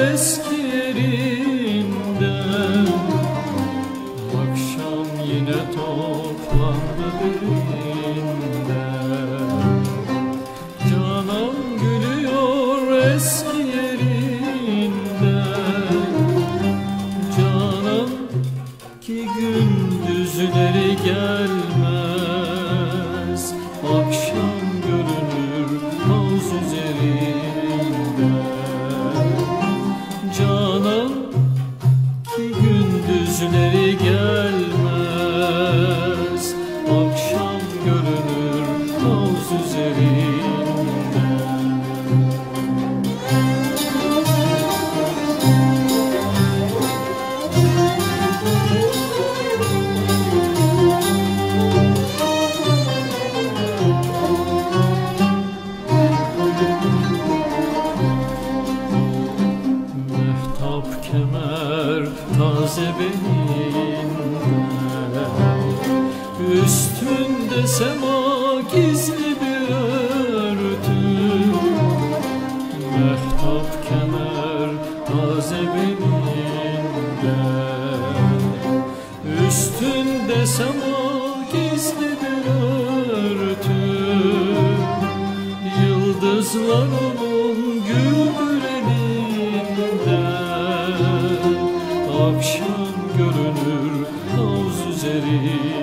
eski yerinden. Akşam yine toplandı birinde. Canan gülüyor eski yerinden. Canan ki gündüzleri gelmez, akşam görünür havuz üzerinde. Canan ki gündüzleri gelmez, akşam görünür havuz üzerinde. Kemer taze belinde, üstünde sema gizli bir örtü. Mehtap kemer taze belinde, üstünde sema gizli bir örtü. Yıldızlar onun güldür elinde. Akşam görünür havuz üzeri.